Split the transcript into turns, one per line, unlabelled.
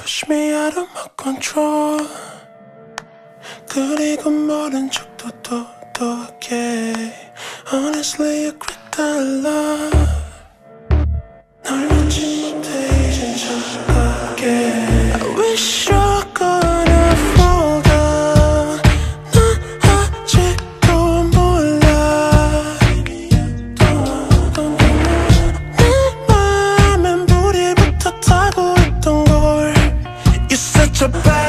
push me out of my control. 그리고 모른 척도 도도하게. Honestly I quit that love. 널 잊지 못해 이젠 착하게. I wish you're gonna fall down. 난 아직도 몰라. 내 맘엔 불이 붙어 타고 있던 걸. You're such a bad